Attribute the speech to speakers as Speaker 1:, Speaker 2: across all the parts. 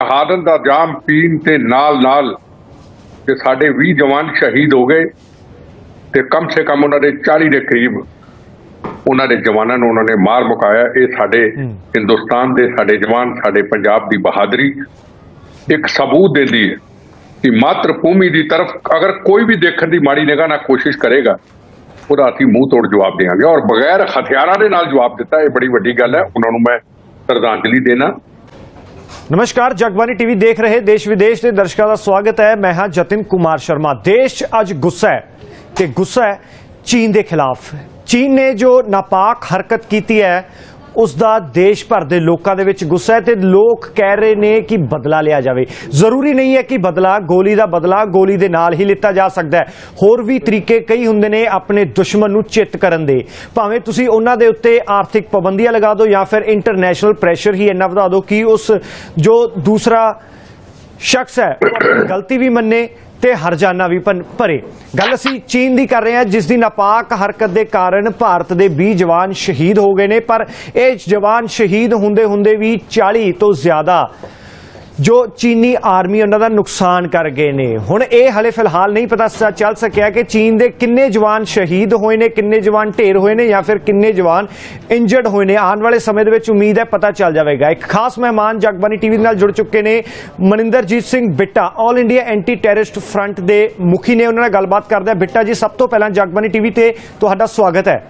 Speaker 1: शहादत का जाम पीन ते नाल नाल ते साडे 20 जवान शहीद हो गए ते कम से कम उन्होंने 40 के करीब उन्होंने जवानों ने उन्होंने मार मुकाया। ये साडे हिंदुस्तान के साडे जवान साडे पंजाब की बहादुरी एक सबूत देती है कि मातृभूमि की तरफ अगर कोई भी देखने की माड़ी निगाह ना कोशिश करेगा ਉਹਦਾ ਅਸੀਂ ਮੂੰਹ ਤੋੜ ਜਵਾਬ ਦੇਵਾਂਗੇ ਔਰ ਬਗੈਰ ਹਥਿਆਰਾਂ ਦੇ ਨਾਲ ਜਵਾਬ ਦਿੱਤਾ। ਇਹ ਬੜੀ ਵੱਡੀ ਗੱਲ ਹੈ, ਉਹਨਾਂ ਨੂੰ ਮੈਂ ਸ਼ਰਧਾਂਜਲੀ ਦੇਣਾ।
Speaker 2: नमस्कार, जगबानी टीवी देख रहे देश विदेश के दर्शकों का स्वागत है। मैं हाँ जतिन कुमार शर्मा। देश अज गुस्सा है कि गुस्सा है चीन के खिलाफ। चीन ने जो नापाक हरकत की है उसका देश भर के लोगों के विच गुस्सा है ते लोग कह रहे ने कि बदला लिया जाए। जरूरी नहीं है कि बदला गोली दे नाल ही लिता जा सकता है। होर भी तरीके कई हुंदे ने अपने दुश्मन नूं चित करन दे। भावें तुसीं उन्हां दे उत्ते आर्थिक पाबंदियां लगा दो या फिर इंटरनेशनल प्रेशर ही इन्ना वधा दो कि उस जो दूसरा शख्स है गलती भी मन्ने ते हरजाना भी भरे। गल असीं चीन की कर रहे हैं जिस दी नापाक हरकत के कारण भारत के 20 जवान शहीद हो गए ने, पर ये जवान शहीद हुंदे हुंदे भी 40 तो ज्यादा जो चीनी आर्मी उन्हां दा नुकसान कर गए ने। हुण ये हले फिलहाल नहीं पता चल सकिया कि चीन दे किन्ने जवान शहीद होए ने, किन्ने जवान ढेर होए ने या फिर किन्ने जवान इंजर्ड होए ने। आने वाले समय दे विच उम्मीद है पता चल जाएगा। एक खास मेहमान जगबानी टीवी नाल जुड़ चुके ने Maninderjeet Singh Bitta, all India anti terrorist front के मुखी ने। उन्होंने गलबात करते हैं। बिट्टा जी, सब तो पहला जगबानी टीवी ते तुहाडा स्वागत है।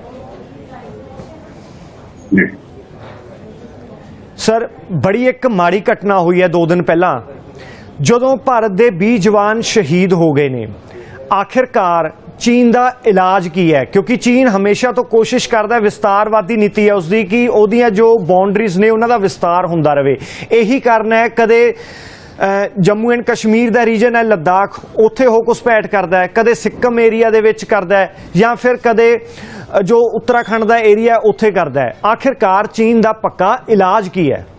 Speaker 2: सर, बड़ी एक माड़ी घटना हुई है 2 दिन पहला जदों भारत के 20 जवान शहीद हो गए ने। आखिरकार चीन का इलाज की है? क्योंकि चीन हमेशा तो कोशिश करता है, विस्तारवादी नीति है उसकी कि उहदियां जो बाउंड्रीज ने उन्हां दा विस्तार हुंदा रहे। यही कारण है कदे जम्मू एंड कश्मीर का रीजन है लद्दाख उत्थे हो घुसपैठ करता है, कदे सिक्किम एरिया दे विच करता है या फिर कदे जो उत्तराखंड का एरिया उत्थे करता है। आखिरकार चीन का पक्का इलाज की है?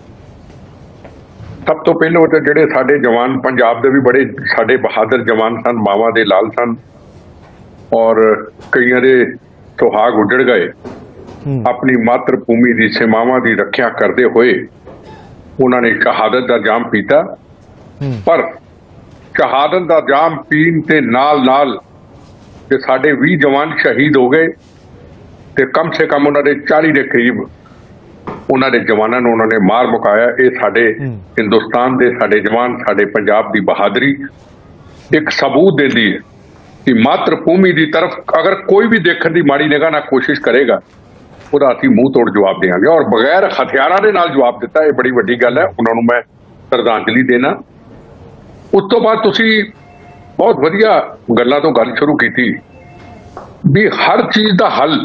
Speaker 1: सब तो पहले तो जेडे साडे जवान पंजाब के भी बड़े साडे बहादुर जवान सन, मावां दे लाल सन और कईयां दे सुहाग उजड़ गए। अपनी मातृभूमि की सीमावां की रक्षा करते हुए उन्होंने शहादत का जाम पीता, पर शहादत का जाम पीन ते नाल नाल ते साडे 20 जवान शहीद हो गए ते कम से कम उन्होंने 40 के करीब उन्होंने जवानों ने उन्होंने मार मुकाया। ये साडे हिंदुस्तान के साडे जवान साडे पंजाब की बहादुरी एक सबूत देती है कि मातृभूमि की तरफ अगर कोई भी देखने की माड़ी निगाह ना कोशिश करेगा ਉਹਦਾ ਅਸੀਂ ਮੂੰਹ ਤੋੜ ਜਵਾਬ ਦੇਵਾਂਗੇ ਔਰ ਬਗੈਰ ਹਥਿਆਰਾਂ ਦੇ ਨਾਲ ਜਵਾਬ ਦਿੱਤਾ। ਇਹ ਬੜੀ ਵੱਡੀ ਗੱਲ ਹੈ, ਉਹਨਾਂ ਨੂੰ ਮੈਂ ਸ਼ਰਧਾਂਜਲੀ ਦੇਣਾ। ਉਸ ਤੋਂ ਬਾਅਦ ਤੁਸੀਂ ਬਹੁਤ ਵਧੀਆ ਗੱਲਾਂ ਤੋਂ ਗੱਲ ਸ਼ੁਰੂ ਕੀਤੀ ਵੀ ਹਰ ਚੀਜ਼ ਦਾ ਹੱਲ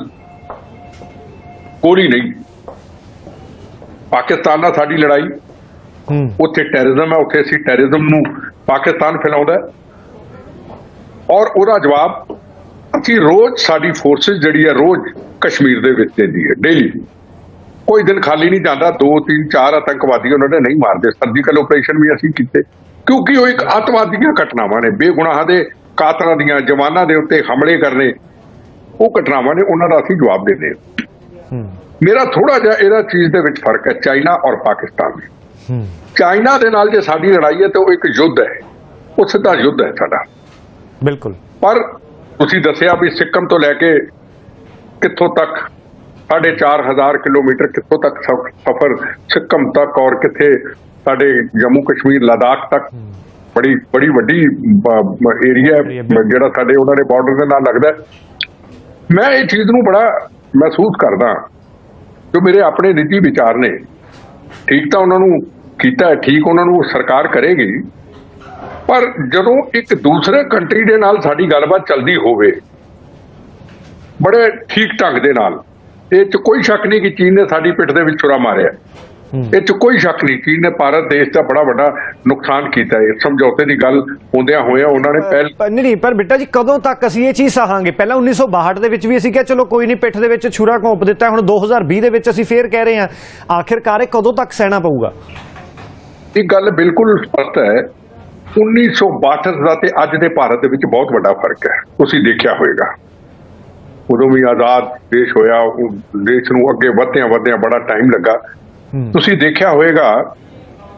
Speaker 1: ਗੋਲੀ ਨਹੀਂ। ਪਾਕਿਸਤਾਨ ਨਾਲ ਸਾਡੀ ਲੜਾਈ, ਉੱਥੇ ਟੈਰਰਿਜ਼ਮ ਹੈ, ਉੱਥੇ ਅਸੀਂ ਟੈਰਰਿਜ਼ਮ ਨੂੰ ਪਾਕਿਸਤਾਨ ਫੈਲਾਉਂਦਾ ਔਰ ਉਹਦਾ ਜਵਾਬ ਅਸੀਂ रोज साडी फोर्सिस जिहड़ी है रोज कश्मीर दे विच देंदी है। डेली कोई दिन खाली नहीं जाता। 2 3 4 आतंकवादी उन्होंने नहीं मारते। सर्जिकल ऑपरेशन भी असीं कीते क्योंकि वो एक अतवाद दीयां घटनावां ने, बेगुनाह दे कातलां दीयां जवानां दे उत्ते हमले करने, वो घटनावां ने, उन्हां दा असीं जवाब देने। मेरा थोड़ा जिहा इहदा चीज़ दे विच फर्क है चाइना और पाकिस्तान में। चाइना दे नाल जे साडी लड़ाई है तो एक युद्ध है, वो सिद्धा युद्ध है साडा।
Speaker 2: बिल्कुल।
Speaker 1: पर ਤੁਸੀਂ ਦੱਸਿਆ ਵੀ ਸਿੱਕਮ ਤੋਂ ਲੈ ਕੇ ਕਿੱਥੋਂ ਤੱਕ 4,500 ਕਿਲੋਮੀਟਰ ਕਿੱਥੋਂ ਤੱਕ ਸਫ਼ਰ ਸਿੱਕਮ ਤੱਕ ਔਰ ਕਿੱਥੇ ਸਾਡੇ ਜੰਮੂ ਕਸ਼ਮੀਰ ਲਦਾਖ ਤੱਕ ਬੜੀ ਵੱਡੀ ਏਰੀਆ ਜਿਹੜਾ ਸਾਡੇ ਉਹਨਾਂ ਦੇ ਬਾਰਡਰ ਦੇ ਨਾਲ ਲੱਗਦਾ। ਮੈਂ ਇਹ ਚੀਜ਼ ਨੂੰ ਬੜਾ ਮਹਿਸੂਸ ਕਰਦਾ। ਜੋ ਮੇਰੇ ਆਪਣੇ ਨਿੱਜੀ ਵਿਚਾਰ ਨੇ, ਠੀਕ ਤਾਂ ਉਹਨਾਂ ਨੂੰ ਕੀਤਾ, ਠੀਕ ਉਹਨਾਂ ਨੂੰ ਸਰਕਾਰ ਕਰੇਗੀ, पर जदों एक दूसरे कंट्री दे नाल साडी गलबात चलदी होवे बड़े ठीक ढंग दे नाल, इह च कोई शक नहीं कि चीन ने साडी पिठ दे विच छुरा मारिया। इह च कोई शक नहीं, चीन ने भारत देश का बड़ा वड्डा नुकसान कीता है। समझौते की गल होंदियां होया उन्होंने पहल
Speaker 2: नहीं। पर बिट्टा जी, कदों तक असीं ये चीज़ सहांगे? पहला 1962 दे विच भी असीं कहा चलो कोई नहीं, पिठ दे विच छुरा घोंप दिता। हुण 2020 दे विच असीं फेर कह रहे हैं। आखिरकार कदों तक सहना पऊगा?
Speaker 1: ये गल बिल्कुल स्पष्ट है। 1962 का ते अज दे भारत दे विच बहुत बड़ा फर्क है। तुसीं देखिया होएगा उदों भी आजाद देश होया, देश नूं अगे वधदियां बड़ा टाइम लगा। तुसीं देखिया होएगा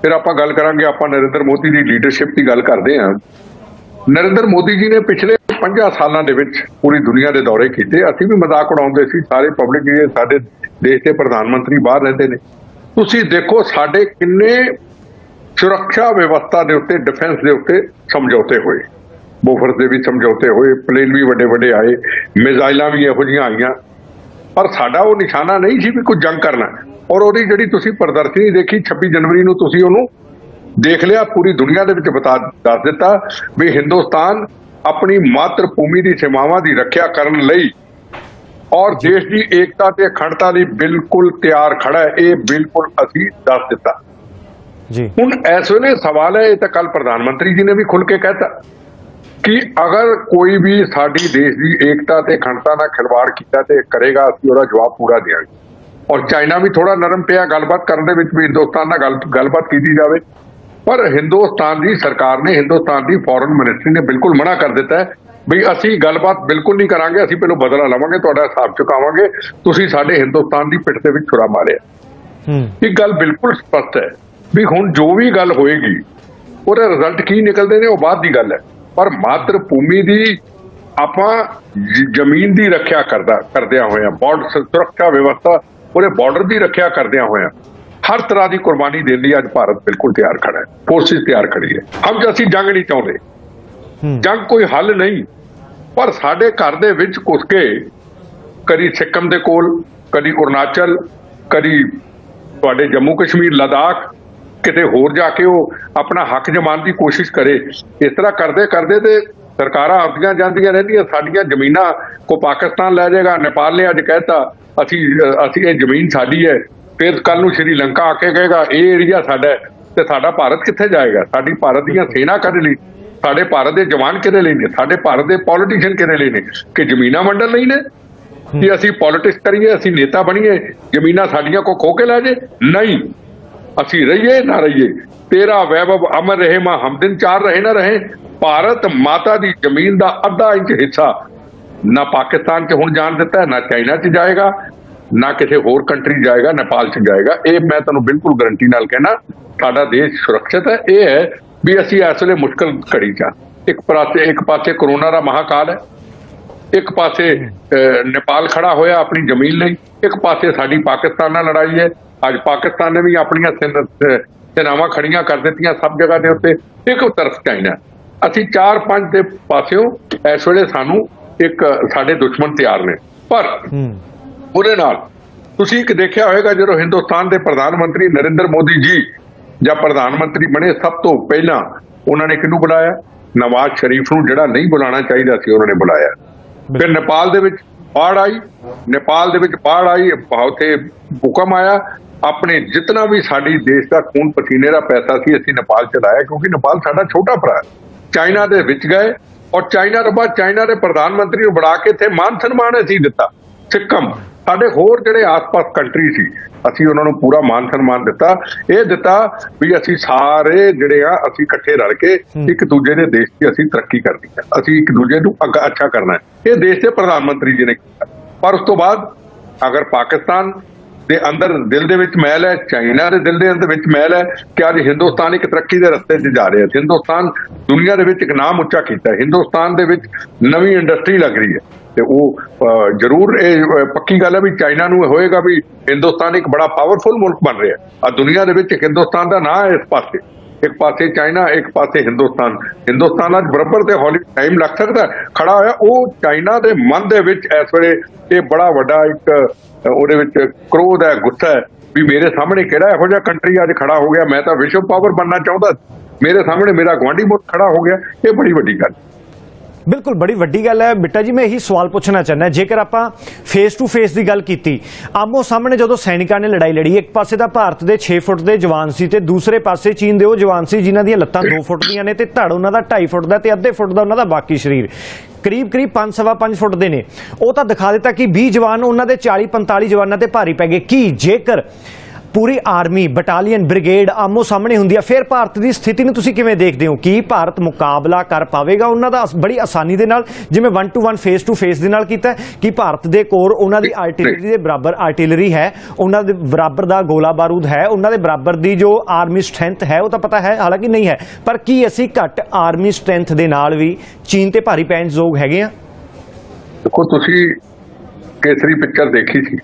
Speaker 1: ਫਿਰ ਆਪਾਂ ਗੱਲ ਕਰਾਂਗੇ। ਆਪਾਂ ਨਰਿੰਦਰ ਮੋਦੀ ਦੀ ਲੀਡਰਸ਼ਿਪ ਦੀ ਗੱਲ ਕਰਦੇ ਹਾਂ। ਨਰਿੰਦਰ ਮੋਦੀ ਜੀ ਨੇ ਪਿਛਲੇ 50 ਸਾਲਾਂ ਦੇ ਵਿੱਚ ਪੂਰੀ ਦੁਨੀਆ ਦੇ ਦੌਰੇ ਕੀਤੇ। ਅਸੀਂ ਵੀ ਮਜ਼ਾਕ ਉਡਾਉਂਦੇ ਸੀ, ਸਾਰੇ ਪਬਲਿਕ ਜਿਹੜੇ ਸਾਡੇ ਦੇਸ਼ ਦੇ ਪ੍ਰਧਾਨ ਮੰਤਰੀ ਬਾਹਰ ਰਹਿੰਦੇ ਨੇ। ਤੁਸੀਂ ਦੇਖੋ ਸਾਡੇ ਕਿੰਨੇ ਸੁਰੱਖਿਆ ਵਿਵਸਥਾ ਦੇ ਉੱਤੇ, ਡਿਫੈਂਸ ਦੇ ਉੱਤੇ ਸਮਝੌਤੇ ਹੋਏ, ਬੋਫਰਸ ਦੇ ਵੀ ਸਮਝੌਤੇ ਹੋਏ, ਪਲੇਨ ਵੀ ਵੱਡੇ ਵੱਡੇ ਆਏ, ਮਿਜ਼ਾਈਲਾਂ ਵੀ ਇਹੋ ਜਿਹੀਆਂ ਆਈਆਂ, ਪਰ ਸਾਡਾ ਉਹ ਨਿਸ਼ਾਨਾ ਨਹੀਂ ਸੀ ਵੀ ਕੋਈ ਜੰਗ ਕਰਨਾ। ਔਰ ਉਹਦੀ ਜਿਹੜੀ ਤੁਸੀਂ ਪ੍ਰਦਰਸ਼ਨੀ ਦੇਖੀ 26 ਜਨਵਰੀ ਨੂੰ, ਤੁਸੀਂ ਉਹਨੂੰ ਦੇਖ ਲਿਆ, ਪੂਰੀ ਦੁਨੀਆ ਦੇ ਵਿੱਚ ਦੱਸ ਦਿੱਤਾ ਵੀ ਹਿੰਦੁਸਤਾਨ ਆਪਣੀ ਮਾਤਰ ਭੂਮੀ ਦੀ ਸੀਮਾਵਾਂ ਦੀ ਰੱਖਿਆ ਕਰਨ ਲਈ ਔਰ ਦੇਸ਼ ਦੀ ਏਕਤਾ ਤੇ ਅਖੰਡਤਾ ਲਈ ਬਿਲਕੁਲ ਤਿਆਰ ਖੜਾ ਹੈ। ਇਹ ਬਿਲਕੁਲ ਅਸੀਂ ਦੱਸ ਦਿੱਤਾ
Speaker 2: ਜੀ।
Speaker 1: ਹੁਣ ਇਸ ਵੇਲੇ ਸਵਾਲ ਹੈ, ਇਹ ਤਾਂ ਕੱਲ ਪ੍ਰਧਾਨ ਮੰਤਰੀ ਜੀ ਨੇ ਵੀ ਖੁੱਲ ਕੇ ਕਹਿਤਾ ਕਿ ਅਗਰ ਕੋਈ ਵੀ ਸਾਡੀ ਦੇਸ਼ ਦੀ ਏਕਤਾ ਤੇ ਅਖੰਡਤਾ ਨਾਲ ਖਿਲਵਾੜ ਕੀਤਾ ਤੇ ਕਰੇਗਾ, ਅਸੀਂ ਉਹਦਾ ਜਵਾਬ ਪੂਰਾ ਦੇਵਾਂਗੇ। ਔਰ ਚਾਈਨਾ ਵੀ ਥੋੜਾ ਨਰਮ ਪਿਆ ਗੱਲਬਾਤ ਕਰਨ ਦੇ ਵਿੱਚ ਵੀ ਹਿੰਦੁਸਤਾਨ ਨਾਲ ਗੱਲਬਾਤ ਕੀਤੀ ਜਾਵੇ, ਪਰ ਹਿੰਦੁਸਤਾਨ ਦੀ ਸਰਕਾਰ ਨੇ, ਹਿੰਦੁਸਤਾਨ ਦੀ ਫੋਰਨ ਮਿਨਿਸਟਰੀ ਨੇ ਬਿਲਕੁਲ ਮਨਾ ਕਰ ਦਿੱਤਾ ਹੈ ਵੀ ਅਸੀਂ ਗੱਲਬਾਤ ਬਿਲਕੁਲ ਨਹੀਂ ਕਰਾਂਗੇ, ਅਸੀਂ ਪਹਿਲਾਂ ਬਦਲਾ ਲਵਾਂਗੇ, ਤੁਹਾਡਾ ਹਿਸਾਬ ਚੁਕਾਵਾਂਗੇ, ਤੁਸੀਂ ਸਾਡੇ ਹਿੰਦੁਸਤਾਨ ਦੀ ਪਿੱਠ ਦੇ ਵਿੱਚ ਛੁਰਾ ਮਾਰਿਆ। ਇਹ ਗੱਲ ਬਿਲਕੁਲ ਸਪਸ਼ਟ ਹੈ ਵੀ ਹੁਣ ਜੋ ਵੀ ਗੱਲ ਹੋਏਗੀ ਉਹਦੇ ਰਿਜ਼ਲਟ ਕੀ ਨਿਕਲਦੇ ਨੇ ਉਹ ਬਾਅਦ ਦੀ ਗੱਲ ਹੈ, ਪਰ ਮਾਤਰ ਭੂਮੀ ਦੀ ਆਪਾਂ ਜ਼ਮੀਨ ਦੀ ਰੱਖਿਆ ਕਰਦਿਆਂ ਹੋਇਆਂ, ਬਾਰਡਰ ਸੁਰੱਖਿਆ ਵਿਵਸਥਾ ਉਹਦੇ ਬਾਰਡਰ ਦੀ ਰੱਖਿਆ ਕਰਦਿਆਂ ਹੋਇਆਂ ਹਰ ਤਰ੍ਹਾਂ ਦੀ ਕੁਰਬਾਨੀ ਦੇਣ ਲਈ ਅੱਜ ਭਾਰਤ ਬਿਲਕੁਲ ਤਿਆਰ ਖੜਾ ਹੈ, ਫੋਰਸਿਸ ਤਿਆਰ ਖੜੀ ਹੈ। ਅਸੀਂ ਜੰਗ ਨਹੀਂ ਚਾਹੁੰਦੇ, ਜੰਗ ਕੋਈ ਹੱਲ ਨਹੀਂ, ਪਰ ਸਾਡੇ ਘਰ ਦੇ ਵਿੱਚ ਘੁਸ ਕੇ ਕਦੀ ਸਿੱਕਮ ਦੇ ਕੋਲ, ਕਦੀ ਅਰੁਣਾਚਲ, ਕਦੀ ਤੁਹਾਡੇ ਜੰਮੂ ਕਸ਼ਮੀਰ, ਲਦਾਖ, ਕਿਤੇ ਹੋਰ ਜਾ ਕੇ ਉਹ ਆਪਣਾ ਹੱਕ ਜਮਾਉਣ ਦੀ ਕੋਸ਼ਿਸ਼ ਕਰੇ। ਇਸ ਤਰ੍ਹਾਂ ਕਰਦੇ ਕਰਦੇ ਤੇ ਸਰਕਾਰਾਂ ਆਉਂਦੀਆਂ ਜਾਂਦੀਆਂ ਰਹਿੰਦੀਆਂ, ਸਾਡੀਆਂ ਜ਼ਮੀਨਾਂ ਕੋ ਪਾਕਿਸਤਾਨ ਲੈ ਜਾਏਗਾ। ਨੇਪਾਲ ਨੇ ਅੱਜ ਕਹਿਤਾ ਅਸੀਂ ਇਹ ਜ਼ਮੀਨ ਸਾਡੀ ਹੈ, ਫਿਰ ਕੱਲ ਨੂੰ ਸ਼੍ਰੀਲੰਕਾ ਆ ਕੇ ਕਹੇਗਾ ਇਹ ਏਰੀਆ ਸਾਡਾ ਹੈ, ਤੇ ਸਾਡਾ ਭਾਰਤ ਕਿੱਥੇ ਜਾਏਗਾ? ਸਾਡੀ ਭਾਰਤ ਦੀਆਂ ਸੈਨਾ ਕਦੇ ਲਈ, ਸਾਡੇ ਭਾਰਤ ਦੇ ਜਵਾਨ ਕਿਹਦੇ ਲਈ ਨੇ, ਸਾਡੇ ਭਾਰਤ ਦੇ ਪੋਲੀਟੀਸ਼ੀਅਨ ਕਿਹਦੇ ਲਈ ਨੇ? ਕਿ ਜ਼ਮੀਨਾਂ ਵੰਡਣ ਲਈ ਨੇ ਕਿ ਅਸੀਂ ਪੋਲਿਟਿਕਸ ਕਰੀਏ, ਅਸੀਂ ਨੇਤਾ ਬਣੀਏ, ਜ਼ਮੀਨਾਂ ਸਾਡੀਆਂ ਕੋ ਖੋ ਕੇ ਲੈ ਜੇ? ਨਹੀਂ, ਅਸੀਂ ਰਹੀਏ ਨਾ ਰਹੀਏ, ਤੇਰਾ ਵੈਭਵ ਅਮਰ ਰਹੇ, ਮਾਂ ਹਮਦਿਨ ਚਾਰ ਰਹੇ ਨਾ ਰਹੇ। ਭਾਰਤ ਮਾਤਾ ਦੀ ਜ਼ਮੀਨ ਦਾ ਅੱਧਾ ਇੰਚ ਹਿੱਸਾ ਨਾ ਪਾਕਿਸਤਾਨ 'ਚ ਹੁਣ ਜਾਣ ਦਿੱਤਾ, ਨਾ ਚਾਈਨਾ 'ਚ ਜਾਏਗਾ, ਨਾ ਕਿਸੇ ਹੋਰ ਕੰਟਰੀ ਜਾਏਗਾ, ਨੇਪਾਲ 'ਚ ਜਾਏਗਾ। ਇਹ ਮੈਂ ਤੁਹਾਨੂੰ ਬਿਲਕੁਲ ਗਰੰਟੀ ਨਾਲ ਕਹਿਣਾ, ਸਾਡਾ ਦੇਸ਼ ਸੁਰੱਖਿਅਤ ਹੈ। ਇਹ ਹੈ ਵੀ ਅਸੀਂ ਇਸ ਵੇਲੇ ਮੁਸ਼ਕਲ ਘੜੀ 'ਚ, ਇੱਕ ਪਾਸੇ ਕਰੋਨਾ ਦਾ ਮਹਾਕਾਲ ਹੈ, ਇੱਕ ਪਾਸੇ ਨੇਪਾਲ ਖੜਾ ਹੋਇਆ ਆਪਣੀ ਜ਼ਮੀਨ ਲਈ, ਇੱਕ ਪਾਸੇ ਸਾਡੀ ਪਾਕਿਸਤਾਨ ਨਾਲ ਲੜਾਈ ਹੈ। ਅੱਜ ਪਾਕਿਸਤਾਨ ਨੇ ਵੀ ਆਪਣੀਆਂ ਸੈਨਾਵਾਂ ਖੜੀਆਂ ਕਰ ਦਿੱਤੀਆਂ ਸਭ ਜਗ੍ਹਾ ਦੇ ਉੱਤੇ। ਇੱਕ ਤਰਫ ਚਾਈਨਾ, ਅਸੀਂ 4-5 ਦੇ ਪਾਸਿਓਂ ਇਸ ਵੇਲੇ ਸਾਨੂੰ ਇੱਕ ਸਾਡੇ ਦੁਸ਼ਮਣ ਤਿਆਰ ਨੇ। ਪਰ ਉਹਦੇ ਨਾਲ ਤੁਸੀਂ ਇੱਕ ਦੇਖਿਆ ਹੋਏਗਾ, ਜਦੋਂ ਹਿੰਦੁਸਤਾਨ ਦੇ ਪ੍ਰਧਾਨ ਮੰਤਰੀ ਨਰਿੰਦਰ ਮੋਦੀ ਜੀ ਜਾਂ ਪ੍ਰਧਾਨ ਮੰਤਰੀ ਬਣੇ, ਸਭ ਤੋਂ ਪਹਿਲਾਂ ਉਹਨਾਂ ਨੇ ਕਿਹਨੂੰ ਬੁਲਾਇਆ? ਨਵਾਜ਼ ਸ਼ਰੀਫ ਨੂੰ, ਜਿਹੜਾ ਨਹੀਂ ਬੁਲਾਉਣਾ ਚਾਹੀਦਾ ਸੀ ਉਹਨਾਂ ਨੇ ਬੁਲਾਇਆ। ਫਿਰ ਨੇਪਾਲ ਦੇ ਵਿੱਚ ਬਾੜ ਆਈ, ਉੱਥੇ ਭੂਕੰਪ ਆਇਆ। ਆਪਣੇ ਜਿਤਨਾ ਵੀ ਸਾਡੀ ਦੇਸ਼ ਦਾ ਖੂਨ ਪਸੀਨੇ ਦਾ ਪੈਸਾ ਸੀ ਅਸੀਂ ਨੇਪਾਲ ਚ ਲਾਇਆ, ਕਿਉਂਕਿ ਨੇਪਾਲ ਸਾਡਾ ਛੋਟਾ ਭਰਾ ਹੈ। ਚਾਈਨਾ ਦੇ ਵਿੱਚ ਗਏ ਔਰ ਚਾਈਨਾ ਤੋਂ ਬਾਅਦ ਚਾਈਨਾ ਦੇ ਪ੍ਰਧਾਨ ਮੰਤਰੀ ਨੂੰ ਬੁਲਾ ਕੇ ਇੱਥੇ ਮਾਨ ਸਨਮਾਨ ਅਸੀਂ ਦਿੱਤਾ। ਸਿੱਕਮ, ਸਾਡੇ ਹੋਰ ਜਿਹੜੇ ਆਸ-ਪਾਸ ਕੰਟਰੀ ਸੀ, ਅਸੀਂ ਉਹਨਾਂ ਨੂੰ ਪੂਰਾ ਮਾਨ ਸਨਮਾਨ ਦਿੱਤਾ। ਇਹ ਦਿੱਤਾ ਵੀ ਅਸੀਂ ਸਾਰੇ ਜਿਹੜੇ ਆ ਅਸੀਂ ਇਕੱਠੇ ਰਲ ਕੇ ਇੱਕ ਦੂਜੇ ਦੇ ਦੇਸ਼ ਦੀ ਅਸੀਂ ਤਰੱਕੀ ਕਰਨੀ ਹੈ, ਅਸੀਂ ਇੱਕ ਦੂਜੇ ਨੂੰ ਅੱਛਾ ਕਰਨਾ ਹੈ। ਇਹ ਦੇਸ਼ ਦੇ ਪ੍ਰਧਾਨ ਮੰਤਰੀ ਜੀ ਨੇ ਕੀਤਾ। ਪਰ ਉਸ ਤੋਂ ਬਾਅਦ ਅਗਰ ਪਾਕਿਸਤਾਨ ਦੇ ਅੰਦਰ ਦਿਲ ਦੇ ਵਿੱਚ ਮੈਲ ਹੈ, ਚਾਈਨਾ ਦੇ ਦਿਲ ਦੇ ਅੰਦਰ ਵਿੱਚ ਮੈਲ ਹੈ ਕਿ ਅੱਜ ਹਿੰਦੁਸਤਾਨ ਇੱਕ ਤਰੱਕੀ ਦੇ ਰਸਤੇ 'ਚ ਜਾ ਰਿਹਾ। ਹਿੰਦੁਸਤਾਨ ਦੁਨੀਆ ਦੇ ਵਿੱਚ ਇੱਕ ਨਾਮ ਉੱਚਾ ਕੀਤਾ, ਹਿੰਦੁਸਤਾਨ ਦੇ ਵਿੱਚ ਨਵੀਂ ਇੰਡਸਟਰੀ ਲੱਗ ਰਹੀ ਹੈ, ਤੇ ਉਹ ਜ਼ਰੂਰ ਇਹ ਪੱਕੀ ਗੱਲ ਹੈ ਵੀ ਚਾਈਨਾ ਨੂੰ ਹੋਏਗਾ ਵੀ ਹਿੰਦੁਸਤਾਨ ਇੱਕ ਬੜਾ ਪਾਵਰਫੁਲ ਮੁਲਕ ਬਣ ਰਿਹਾ। ਆ ਦੁਨੀਆ ਦੇ ਵਿੱਚ ਹਿੰਦੁਸਤਾਨ ਦਾ ਨਾਂ ਹੈ। ਇਸ ਪਾਸੇ ਇੱਕ ਪਾਸੇ ਚਾਈਨਾ, ਇੱਕ ਪਾਸੇ ਹਿੰਦੁਸਤਾਨ ਅੱਜ ਬਰਾਬਰ ਤੇ ਹੌਲੀ ਟਾਈਮ ਲੱਗ ਸਕਦਾ ਖੜਾ ਹੋਇਆ। ਉਹ ਚਾਈਨਾ ਦੇ ਮਨ ਦੇ ਵਿੱਚ ਇਸ ਵੇਲੇ ਇਹ ਬੜਾ ਵੱਡਾ ਇੱਕ ਉਹਦੇ ਵਿੱਚ ਕ੍ਰੋਧ ਹੈ, ਗੁੱਸਾ ਹੈ ਵੀ ਮੇਰੇ ਸਾਹਮਣੇ ਕਿਹੜਾ ਇਹੋ ਜਿਹਾ ਕੰਟਰੀ ਅੱਜ ਖੜਾ ਹੋ ਗਿਆ। ਮੈਂ ਤਾਂ ਵਿਸ਼ਵ ਪਾਵਰ ਬਣਨਾ ਚਾਹੁੰਦਾ, ਮੇਰੇ ਸਾਹਮਣੇ ਮੇਰਾ ਗੁਆਂਢੀ ਮੁਲਕ ਖੜਾ ਹੋ ਗਿਆ। ਇਹ ਬੜੀ ਵੱਡੀ ਗੱਲ,
Speaker 2: ਬਿਲਕੁਲ ਬੜੀ ਵੱਡੀ ਗੱਲ ਹੈ। ਬਿੱਟਾ ਜੀ, ਮੈਂ ਇਹੀ ਸਵਾਲ ਪੁੱਛਣਾ ਚਾਹੁੰਦਾ, ਜੇਕਰ ਆਪਾਂ ਫੇਸ ਟੂ ਫੇਸ ਦੀ ਗੱਲ ਕੀਤੀ, ਆਮੋ ਸਾਹਮਣੇ ਜਦੋਂ ਸੈਨਿਕਾਂ ਨੇ ਲੜਾਈ ਲੜੀ, ਇੱਕ ਪਾਸੇ ਦਾ ਭਾਰਤ ਦੇ 6 ਫੁੱਟ ਦੇ ਜਵਾਨ ਸੀ ਤੇ ਦੂਸਰੇ ਪਾਸੇ ਚੀਨ ਦੇ ਉਹ ਜਵਾਨ ਸੀ ਜਿਨ੍ਹਾਂ ਦੀਆਂ ਲੱਤਾਂ 2 ਫੁੱਟ ਦੀਆਂ ਨੇ ਤੇ ਧੜ ਉਹਨਾਂ ਦਾ 2.5 ਫੁੱਟ ਦਾ ਤੇ ਅੱਧੇ ਫੁੱਟ ਦਾ ਉਹਨਾਂ ਦਾ ਬਾਕੀ ਸਰੀਰ, ਕਰੀਬ 5.25 ਫੁੱਟ ਦੇ ਨੇ। ਉਹ ਤਾਂ ਦਿਖਾ ਦਿੱਤਾ ਕਿ 20 ਜਵਾਨ ਉਹਨਾਂ ਦੇ 40-45 ਜਵਾਨਾਂ ਤੇ ਭਾਰੀ ਪੈ ਗਏ। ਕੀ ਜੇਕਰ ਪੂਰੀ ਆਰਮੀ, ਬਟਾਲੀਅਨ, ਬ੍ਰਿਗੇਡ ਆਮੋ ਸਾਹਮਣੇ ਹੁੰਦੀ ਹੈ, ਫਿਰ ਭਾਰਤ ਦੀ ਸਥਿਤੀ ਨੂੰ ਤੁਸੀਂ ਕਿਵੇਂ ਦੇਖਦੇ ਹੋ? ਕੀ ਭਾਰਤ ਮੁਕਾਬਲਾ ਕਰ ਪਾਵੇਗਾ ਉਹਨਾਂ ਦਾ ਬੜੀ ਆਸਾਨੀ ਦੇ ਨਾਲ, ਜਿਵੇਂ 1 to 1 ਫੇਸ ਟੂ ਫੇਸ ਦੇ ਨਾਲ ਕੀਤਾ? ਕਿ ਭਾਰਤ ਦੇ ਕੋਲ ਉਹਨਾਂ ਦੀ ਆਰਟਿਲਰੀ ਦੇ ਬਰਾਬਰ ਆਰਟਿਲਰੀ ਹੈ, ਉਹਨਾਂ ਦੇ ਬਰਾਬਰ ਦਾ ਗੋਲਾ ਬਾਰੂਦ ਹੈ, ਉਹਨਾਂ ਦੇ ਬਰਾਬਰ ਦੀ ਜੋ ਆਰਮੀ ਸਟਰੈਂਥ ਹੈ ਉਹ ਤਾਂ ਪਤਾ ਹੈ, ਹਾਲਾਂਕਿ ਨਹੀਂ ਹੈ, ਪਰ ਕੀ ਅਸੀਂ ਘੱਟ ਆਰਮੀ ਸਟਰੈਂਥ ਦੇ ਨਾਲ ਵੀ ਚੀਨ ਤੇ ਭਾਰੀ ਪੈਣ ਯੋਗ ਹੈਗੇ ਆ?
Speaker 1: ਦੇਖੋ, ਤੁਸੀਂ ਕੇਸਰੀ ਪਿਕਚਰ ਦੇਖੀ ਸੀ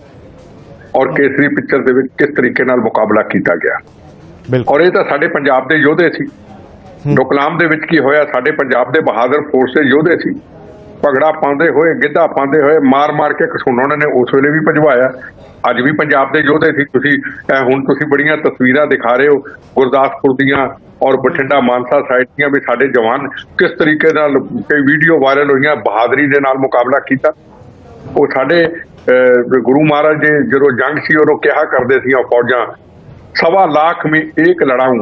Speaker 1: ਔਰ ਕੇਸਰੀ ਪਿਕਚਰ ਦੇ ਵਿੱਚ ਕਿਸ ਤਰੀਕੇ ਨਾਲ ਮੁਕਾਬਲਾ ਕੀਤਾ ਗਿਆ, ਔਰ ਇਹ ਤਾਂ ਸਾਡੇ ਪੰਜਾਬ ਦੇ ਯੋਧੇ ਸੀ। ਡੋਕਲਾਮ ਦੇ ਵਿੱਚ ਕੀ ਹੋਇਆ, ਸਾਡੇ ਪੰਜਾਬ ਦੇ ਬਹਾਦਰ ਫੋਰਸ ਦੇ ਯੋਧੇ ਸੀ, ਭਗੜਾ ਪਾਉਂਦੇ ਹੋਏ, ਗਿੱਧਾ ਪਾਉਂਦੇ ਹੋਏ, ਮਾਰ ਮਾਰ ਕੇ ਕਸੂਨ ਉਹਨਾਂ ਨੇ ਉਸ ਵੇਲੇ ਵੀ ਭਜਵਾਇਆ। ਅੱਜ ਵੀ ਪੰਜਾਬ ਦੇ ਯੋਧੇ ਸੀ। ਹੁਣ ਤੁਸੀਂ ਬੜੀਆਂ ਤਸਵੀਰਾਂ ਦਿਖਾ ਰਹੇ ਹੋ ਗੁਰਦਾਸਪੁਰ ਦੀਆਂ ਔਰ ਬਠਿੰਡਾ ਮਾਨਸਾ ਸਾਈਡ ਦੀਆਂ, ਵੀ ਸਾਡੇ ਜਵਾਨ ਕਿਸ ਤਰੀਕੇ ਨਾਲ, ਕਈ ਵੀਡੀਓ ਵਾਇਰਲ ਹੋਈਆਂ, ਬਹਾਦਰੀ ਦੇ ਨਾਲ ਮੁਕਾਬਲਾ ਕੀਤਾ। ਉਹ ਸਾਡੇ ਗੁਰੂ ਮਹਾਰਾਜ ਦੇ ਜਦੋਂ ਜੰਗ ਸੀ ਉਦੋਂ ਕਿਹਾ ਕਰਦੇ ਸੀ ਫੌਜਾਂ, 1.25 लाख में एक लड़ाऊं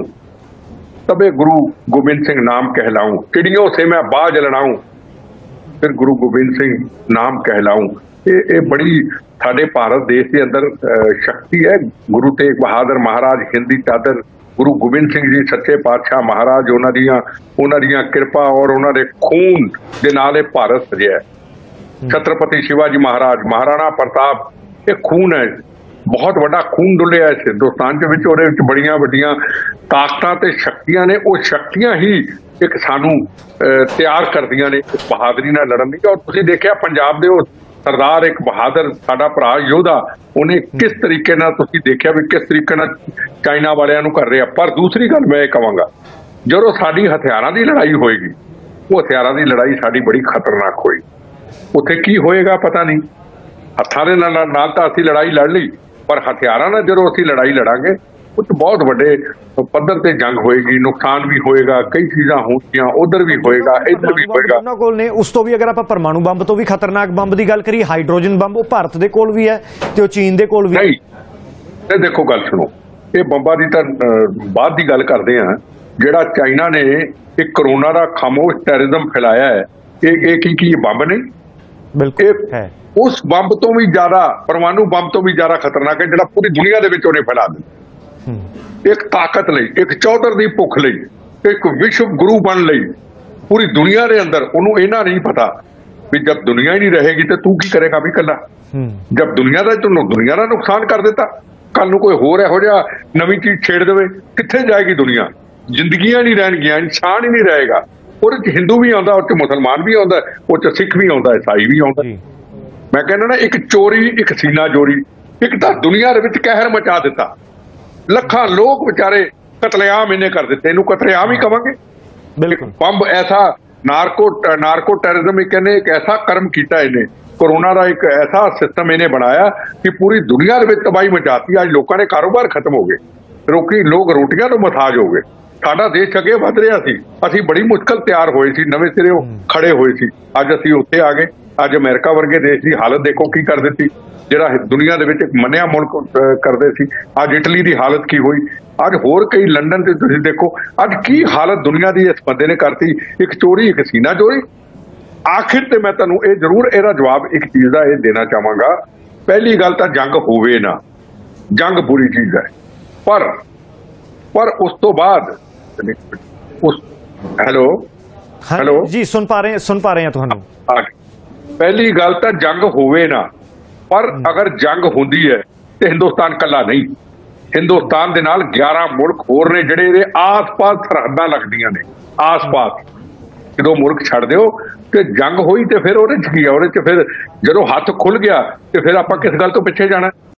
Speaker 1: तबे गुरु गोबिंद सिंह नाम कहलाऊं, चिड़ियों से मैं बाज लड़ाऊं फिर गुरु गोबिंद सिंह नाम कहलाऊं। ये बड़ी साडे भारत देश के अंदर शक्ति है। गुरु तेग बहादुर महाराज, हिंदी चादर, गुरु गोबिंद सिंह जी सच्चे पातशाह महाराज, उन्हां दियां किरपा और उन्हां दे खून दे नाल भारत सजिया। छत्रपति शिवाजी महाराज, महाराणा प्रताप, ये खून है, बहुत बड़ा खून डुलिया इस हिंदुस्तान के विच। ਉਹਦੇ ਵਿੱਚ ਬੜੀਆਂ ਵੱਡੀਆਂ ਤਾਕਤਾਂ ਤੇ ਸ਼ਕਤੀਆਂ ਨੇ, ਉਹ ਸ਼ਕਤੀਆਂ ਹੀ ਇੱਕ ਸਾਨੂੰ ਤਿਆਰ ਕਰਦੀਆਂ ਨੇ ਇਸ ਬਹਾਦਰੀ ਨਾਲ ਲੜਨ ਦੀ। ਔਰ ਤੁਸੀਂ ਦੇਖਿਆ ਪੰਜਾਬ ਦੇ ਉਹ ਸਰਦਾਰ, ਇੱਕ ਬਹਾਦਰ ਸਾਡਾ ਭਰਾ ਯੋਧਾ, ਉਹਨੇ ਕਿਸ ਤਰੀਕੇ ਨਾਲ, ਤੁਸੀਂ ਦੇਖਿਆ ਵੀ ਕਿਸ ਤਰੀਕੇ ਨਾਲ ਚਾਈਨਾ ਵਾਲਿਆਂ ਨੂੰ ਕਰ ਰਿਹਾ। ਪਰ ਦੂਸਰੀ ਗੱਲ ਮੈਂ ਇਹ ਕਹਾਂਗਾ, ਜਦੋਂ ਸਾਡੀ ਹਥਿਆਰਾਂ ਦੀ ਲੜਾਈ ਹੋਏਗੀ, ਉਹ ਹਥਿਆਰਾਂ ਦੀ ਲੜਾਈ ਸਾਡੀ ਬੜੀ ਖਤਰਨਾਕ ਹੋਈ। ਉੱਥੇ ਕੀ ਹੋਏਗਾ ਪਤਾ ਨਹੀਂ। ਹੱਥਾਂ ਦੇ ਨਾਲ ਤਾਂ ਅਸੀਂ ਲੜਾਈ ਲੜ ਲਈ, ਪਰ ਹਥਿਆਰਾਂ ਨਾਲ ਜਦੋਂ ਅਸੀਂ ਲੜਾਈ ਲੜਾਂਗੇ ਉਹ 'ਚ ਬਹੁਤ ਵੱਡੇ ਪੱਧਰ ਤੇ ਜੰਗ ਹੋਏਗੀ, ਨੁਕਸਾਨ ਵੀ ਹੋਏਗਾ, ਕਈ ਚੀਜ਼ਾਂ ਹੋਣਗੀਆਂ, ਉਧਰ ਵੀ ਹੋਏਗਾ, ਇੱਧਰ ਵੀ ਹੋਏਗਾ।
Speaker 2: ਉਹਨਾਂ ਕੋਲ ਨੇ ਉਸ ਤੋਂ ਵੀ, ਅਗਰ ਆਪਾਂ ਪਰਮਾਣੂ ਬੰਬ ਤੋਂ ਵੀ ਖਤਰਨਾਕ ਬੰਬ ਦੀ ਗੱਲ ਕਰੀਏ, ਹਾਈਡਰੋਜਨ ਬੰਬ, ਉਹ ਭਾਰਤ ਦੇ ਕੋਲ ਵੀ ਹੈ ਤੇ ਉਹ ਚੀਨ ਦੇ ਕੋਲ ਵੀ ਹੈ।
Speaker 1: ਇਹ ਦੇਖੋ, ਗੱਲ ਸੁਣੋ, ਇਹ ਬੰਬਾਂ ਦੀ ਤਾਂ ਬਾਅਦ ਦੀ ਗੱਲ ਕਰਦੇ ਆ। ਜਿਹੜਾ ਚਾਈਨਾ ਨੇ ਇੱਕ ਕਰੋਨਾ ਦਾ ਖਾਮੋਸ਼ ਟੈਰਰਿਜ਼ਮ ਫੈਲਾਇਆ ਹੈ, ਇਹ ਕੀ ਬੰਬ ਨਹੀਂ?
Speaker 2: ਬਿਲਕੁਲ ਹੈ।
Speaker 1: ਉਸ ਬੰਬ ਤੋਂ ਵੀ ਜ਼ਿਆਦਾ, ਪਰਮਾਣੂ ਬੰਬ ਤੋਂ ਵੀ ਜ਼ਿਆਦਾ ਖਤਰਨਾਕ ਹੈ, ਜਿਹੜਾ ਪੂਰੀ ਦੁਨੀਆ ਦੇ ਵਿੱਚ ਉਹਨੇ ਫੈਲਾ ਦਿੱਤਾ। ਇੱਕ ਤਾਕਤ ਲਈ, ਇੱਕ ਚੌਧਰ ਦੀ ਭੁੱਖ ਲਈ, ਇੱਕ ਵਿਸ਼ਵ ਗੁਰੂ ਬਣਨ ਲਈ ਪੂਰੀ ਦੁਨੀਆ ਦੇ ਅੰਦਰ। ਉਹਨੂੰ ਇਹਨਾਂ ਨਹੀਂ ਪਤਾ ਵੀ ਜਦ ਦੁਨੀਆ ਹੀ ਨਹੀਂ ਰਹੇਗੀ ਤੇ ਤੂੰ ਕੀ ਕਰੇਗਾ ਵੀ ਇਕੱਲਾ। ਜਦ ਦੁਨੀਆ ਦਾ, ਤੂੰ ਦੁਨੀਆ ਦਾ ਨੁਕਸਾਨ ਕਰ ਦਿੱਤਾ, ਕੱਲ ਨੂੰ ਕੋਈ ਹੋਰ ਇਹੋ ਜਿਹਾ ਨਵੀਂ ਚੀਜ਼ ਛੇੜ ਦੇਵੇ, ਕਿੱਥੇ ਜਾਏਗੀ ਦੁਨੀਆ? ਜ਼ਿੰਦਗੀਆਂ ਨਹੀਂ ਰਹਿਣਗੀਆਂ, ਇਨਸਾਨ ਹੀ ਨਹੀਂ ਰਹੇਗਾ। ਉਹਦੇ 'ਚ ਹਿੰਦੂ ਵੀ ਆਉਂਦਾ, ਉਹ 'ਚ ਮੁਸਲਮਾਨ ਵੀ ਆਉਂਦਾ, ਉਹ 'ਚ ਸਿੱਖ ਵੀ ਆਉਂਦਾ, ਈਸਾਈ ਵੀ ਆਉਂਦਾ। ਮੈਂ ਕਹਿੰਦਾ ਨਾ, ਇੱਕ ਚੋਰੀ, ਇੱਕ ਸੀਨਾ ਚੋਰੀ, ਇੱਕ ਤਾਂ ਦੁਨੀਆ ਦੇ ਵਿੱਚ ਕਹਿਰ ਮਚਾ ਦਿੱਤਾ। ਲੱਖਾਂ ਲੋਕ ਵਿਚਾਰੇ ਕਤਲੇਆਮ ਇਹਨੇ ਕਰ ਦਿੱਤੇ। ਇਹਨੂੰ ਕਤਲੇਆਮ ਹੀ ਕਵਾਂਗੇ। ਬੰਬ ਐਸਾ ਨਾਰਕੋ ਟੈਰਰਿਜ਼ਮ, ਕਹਿੰਦੇ ਇੱਕ ਐਸਾ ਕਰਮ ਕੀਤਾ ਇਹਨੇ, ਕੋਰੋਨਾ ਦਾ ਇੱਕ ਐਸਾ ਸਿਸਟਮ ਇਹਨੇ ਬਣਾਇਆ ਕਿ ਪੂਰੀ ਦੁਨੀਆ ਦੇ ਵਿੱਚ ਤਬਾਹੀ ਮਚਾਤੀ। ਅੱਜ ਲੋਕਾਂ ਦੇ ਕਾਰੋਬਾਰ ਖਤਮ ਹੋ ਗਏ, ਲੋਕ ਰੋਟੀਆਂ ਨੂੰ ਮਥਾਜ ਹੋ ਗਏ। ਸਾਡਾ ਦੇਸ਼ ਅੱਗੇ ਵਧ ਰਿਹਾ ਸੀ, ਅਸੀਂ ਬੜੀ ਮੁਸ਼ਕਲ ਤਿਆਰ ਹੋਏ ਸੀ, ਨਵੇਂ ਸਿਰੇ ਖੜੇ ਹੋਏ ਸੀ। ਅੱਜ ਅਸੀਂ ਉੱਥੇ ਆ ਗਏ। ਅੱਜ ਅਮਰੀਕਾ ਵਰਗੇ ਦੇਸ਼ ਦੀ ਹਾਲਤ ਦੇਖੋ ਕੀ ਕਰ ਦਿੱਤੀ, ਜਿਹੜਾ ਦੁਨੀਆ ਦੇ ਵਿੱਚ ਇੱਕ ਮੰਨਿਆ ਮੁਲਕ ਕਰਦੇ ਸੀ। ਅੱਜ ਇਟਲੀ ਦੀ ਹਾਲਤ ਕੀ ਹੋਈ, ਅੱਜ ਹੋਰ ਕਈ ਲੰਡਨ ਤੇ ਤੁਸੀਂ ਦੇਖੋ ਅੱਜ ਕੀ ਹਾਲਤ ਦੁਨੀਆ ਦੀ ਇਸ ਬੰਦੇ ਨੇ ਕਰਤੀ। ਇੱਕ ਚੋਰੀ, ਇੱਕ ਸੀਨਾ ਚੋਰੀ। ਆਖਿਰ ਤੇ ਮੈਂ ਤੁਹਾਨੂੰ ਇਹ ਜ਼ਰੂਰ ਇਹਦਾ ਜਵਾਬ ਇੱਕ ਚੀਜ਼ ਦਾ ਇਹ ਦੇਣਾ ਚਾਹਾਂਗਾ। ਪਹਿਲੀ ਗੱਲ ਤਾਂ ਜੰਗ ਹੋਵੇ ਨਾ, ਜੰਗ ਬੁਰੀ ਚੀਜ਼ ਹੈ, ਪਰ ਉਸ ਤੋਂ ਬਾਅਦ ਹੈਲੋ
Speaker 2: ਜੀ, ਸੁਣ ਪਾ ਰਹੇ ਹਾਂ ਤੁਹਾਨੂੰ।
Speaker 1: ਪਹਿਲੀ ਗੱਲ ਤਾਂ ਜੰਗ ਹੋਵੇ ਨਾ, ਪਰ ਅਗਰ ਜੰਗ ਹੁੰਦੀ ਹੈ ਤੇ ਹਿੰਦੁਸਤਾਨ ਕੱਲਾ ਨਹੀਂ, ਹਿੰਦੁਸਤਾਨ ਦੇ ਨਾਲ 11 ਮੁਲਕ ਹੋਰ ਨੇ ਜਿਹੜੇ ਇਹਦੇ ਆਸ-ਪਾਸ ਸਰਹੱਦਾਂ ਲੱਗਦੀਆਂ ਨੇ। ਆਸ-ਪਾਸ ਜਦੋਂ ਮੁਲਕ ਛੱਡ ਦਿਓ ਤੇ ਜੰਗ ਹੋਈ ਤੇ ਫਿਰ ਉਹਦੇ 'ਚ ਕੀ ਆ? ਉਹਦੇ 'ਚ ਫਿਰ ਜਦੋਂ ਹੱਥ ਖੁੱਲ ਗਿਆ ਤੇ ਫਿਰ ਆਪਾਂ ਕਿਸ ਗੱਲ ਤੋਂ ਪਿੱਛੇ ਜਾਣਾ?